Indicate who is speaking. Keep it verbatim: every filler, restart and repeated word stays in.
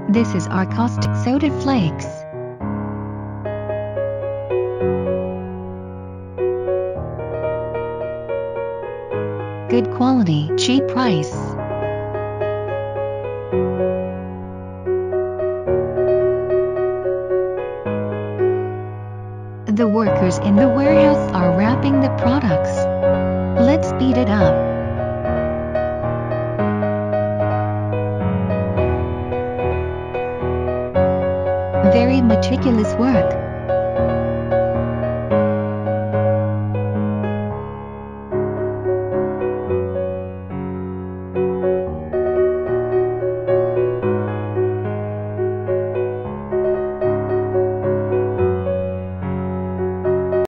Speaker 1: This is our caustic soda flakes. Good quality, cheap price. The workers in the warehouse are wrapping the products. Let's speed it up. Very meticulous work.